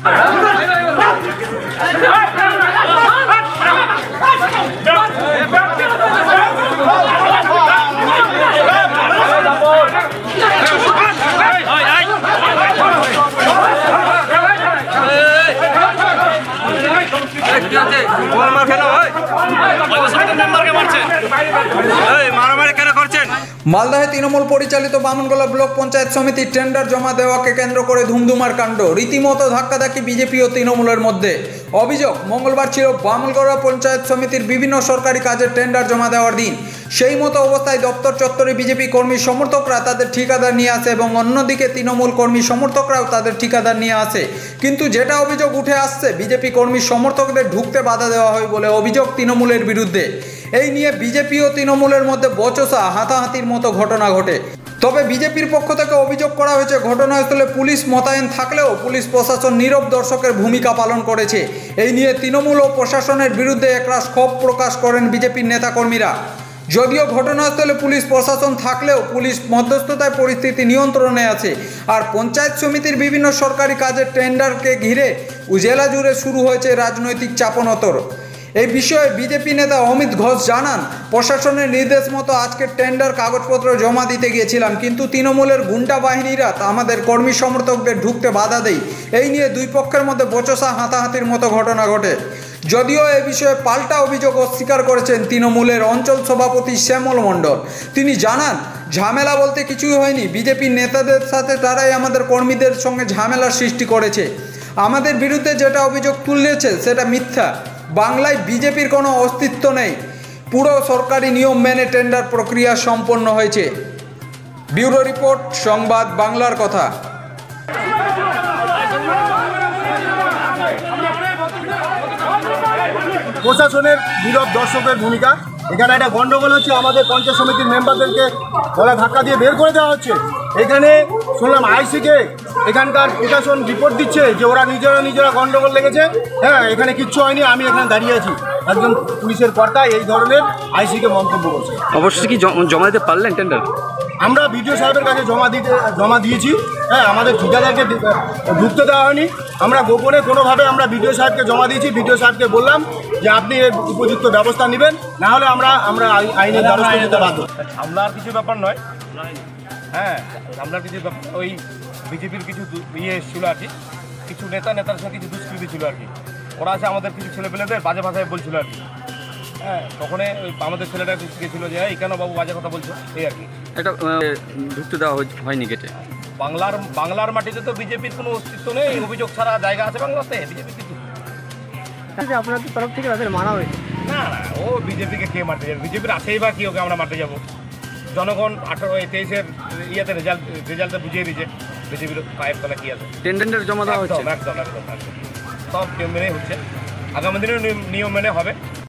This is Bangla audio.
মালদহে তৃণমূল পরিচালিত বামনগোলা ব্লক পঞ্চায়েত সমিতির টেন্ডার জমা দেওয়াকে কেন্দ্র করে ধুমধুমার কাণ্ড, রীতিমতো ধাক্কাধাক্কি বিজেপি ও তৃণমূলের মধ্যে। অভিযোগ, মঙ্গলবার ছিল বামনগোলা পঞ্চায়েত সমিতির বিভিন্ন সরকারি কাজের টেন্ডার জমা দেওয়ার দিন। সেই মতো অবস্থায় দপ্তর চত্বরে বিজেপি কর্মী সমর্থকরা তাদের ঠিকাদার নিয়ে আসে এবং অন্যদিকে তৃণমূল কর্মী সমর্থকরাও তাদের ঠিকাদার নিয়ে আসে। কিন্তু যেটা অভিযোগ উঠে আসছে, বিজেপি কর্মী সমর্থকদের ঢুকতে বাধা দেওয়া হয় বলে অভিযোগ তৃণমূলের বিরুদ্ধে। এই নিয়ে বিজেপি ও তৃণমূলের মধ্যে বচসা, হাতাহাতির মতো ঘটনা ঘটে। তবে বিজেপির পক্ষ থেকে অভিযোগ করা হয়েছে, ঘটনাস্থলে পুলিশ মোতায়েন থাকলেও পুলিশ প্রশাসন নীরব দর্শকের ভূমিকা পালন করেছে। এই নিয়ে তৃণমূল ও প্রশাসনের বিরুদ্ধে একরাশ ক্ষোভ প্রকাশ করেন বিজেপির নেতাকর্মীরা। যদিও ঘটনাস্থলে পুলিশ প্রশাসন থাকলেও পুলিশ মধ্যস্থতায় পরিস্থিতি নিয়ন্ত্রণে আছে। আর পঞ্চায়েত সমিতির বিভিন্ন সরকারি কাজের টেন্ডারকে ঘিরে জেলা জুড়ে শুরু হয়েছে রাজনৈতিক চাপানোতর। এই বিষয়ে বিজেপি নেতা অমিত ঘোষ জানান, প্রশাসনের নির্দেশ মতো আজকের টেন্ডার কাগজপত্র জমা দিতে গিয়েছিলাম, কিন্তু তৃণমূলের গুন্ডা বাহিনীরা আমাদের কর্মী সমর্থকদের ঢুকতে বাধা দেয়। এই নিয়ে দুই পক্ষের মধ্যে বচসা, হাতাহাতির মতো ঘটনা ঘটে। যদিও এ বিষয়ে পাল্টা অভিযোগ অস্বীকার করেছেন তৃণমূলের অঞ্চল সভাপতি শ্যামল মণ্ডল। তিনি জানান, ঝামেলা বলতে কিছুই হয়নি, বিজেপির নেতাদের সাথে তারাই আমাদের কর্মীদের সঙ্গে ঝামেলার সৃষ্টি করেছে। আমাদের বিরুদ্ধে যেটা অভিযোগ তুলেছে সেটা মিথ্যা। বাংলায় বিজেপির কোনো অস্তিত্ব নেই। পুরো সরকারি নিয়ম মেনে টেন্ডার প্রক্রিয়া সম্পন্ন হয়েছে। ব্যুরো রিপোর্ট, সংবাদ বাংলার কথা। প্রশাসনের নীরব দর্শকের ভূমিকা। এখানে একটা গন্ডগোল হচ্ছে, আমাদের পঞ্চায়েত সমিতির মেম্বারদেরকে গলা ধাক্কা দিয়ে বের করে দেওয়া হচ্ছে। এখানে শুনলাম আইসিকে এখানকার প্রশাসন রিপোর্ট দিচ্ছে যে ওরা নিজেরা গন্ডগোল লেগেছে। হ্যাঁ, এখানে কিচ্ছু হয়নি, আমি এখানে দাঁড়িয়ে আছি। একজন পুলিশের কর্তা এই ধরনের আইসিকে মন্তব্য করছে। অবশ্যই কি জমা দিতে পারলেন টেন্ডার? আমরা বিডিও সাহেবের কাছে জমা দিয়েছি। হ্যাঁ, আমাদের ঠিকাদারকে ঢুকতে দেওয়া হয়নি। আমরা গোপনে কোনোভাবে আমরা বিডিও সাহেবকে জমা দিয়েছি। বিডিও সাহেবকে বললাম যে আপনি এর উপযুক্ত ব্যবস্থা নেবেন, না হলে আমরা আইনের ব্যবস্থা নিতে বাধ্য। হামলার কিছু ব্যাপার নয়। হ্যাঁ, হামলার কিছু ওই বিজেপির কিছু ইয়ে ছিল আর কি, কিছু নেতার সঙ্গে কিছু দুষ্কৃতি ছিল আর কি। ওরা আছে আমাদের কিছু ছেলেপেলেদের বাজে ভাষায় বলছিল আর কি। হ্যাঁ, তখনই আমাদের ছেলেটা গেছিলো যে এই কেন বাবু বাজে কথা বলছো, এই আর কি। এটা ঢুকতে দেওয়া হয়নি গেটে। বাংলার মাটিতে তো বিজেপির কোনো অস্তিত্ব নেই। অভিযোগ ছাড়া জায়গা আছে বাংলাতে? বিজেপি কিছু আপনাদের তরফ থেকে তাদের মানা হয়েছে? না, ও বিজেপিকে কে মারতে যাবে? বিজেপির আছেই বা কি, ওকে আমরা মারতে যাবো? জনগণ 23-এর ইয়েতে রেজাল্টে বুঝিয়ে দিয়েছে বিজেপির পায়ের তলা কি আছে। টেন্ডার জমা দেওয়া হচ্ছে একদম সব নিয়ম মেনে হচ্ছে। আগামী দিনের নিয়ম মেনে হবে।